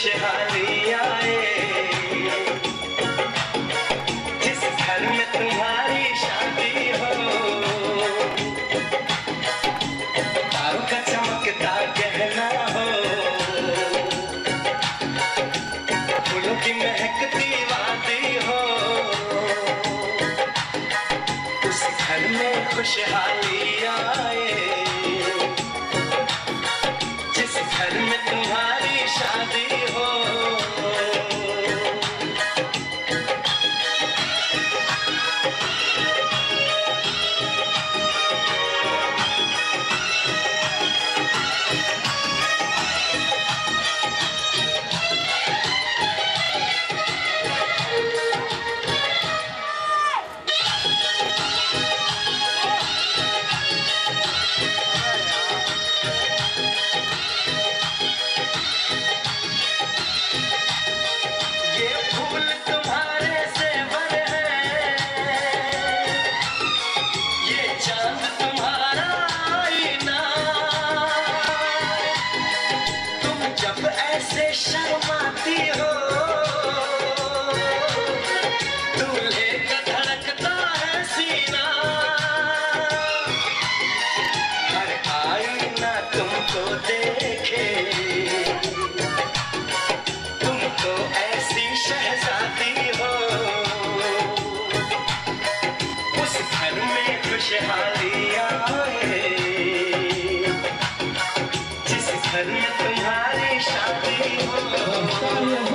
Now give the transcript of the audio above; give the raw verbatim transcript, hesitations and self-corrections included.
खुशहाली आए, जिस घर में तुम्हारी शादी हो, तारों का चमकता गहना हो, फूलों की महकती वादी हो, उस घर में खुशहाली आए, जिस घर में तुम्हारी शादी हो। शर्माती हो, दूल्हे का धड़कता है सीना, हर आईना तुमको देखे, तुम तो ऐसी शहजादी हो, उस घर में खुशहाली आए, जिस घर में तुम्हारी शादी हो।